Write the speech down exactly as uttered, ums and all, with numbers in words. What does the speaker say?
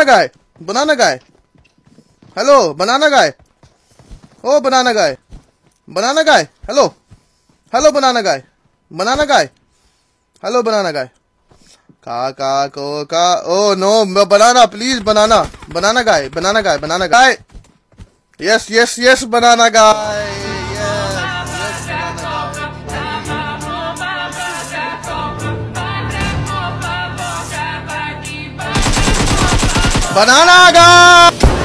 guy. Banana guy. Hello, banana guy. Oh, banana guy. Banana guy. Hello. Hello, banana guy. Banana guy. Hello, banana guy. Ka ka ko ka. Oh no, banana, please, banana. Banana guy. Banana guy. Banana guy. Yes, yes, yes, banana guy. Yes, yes, banana guy. Banana guy.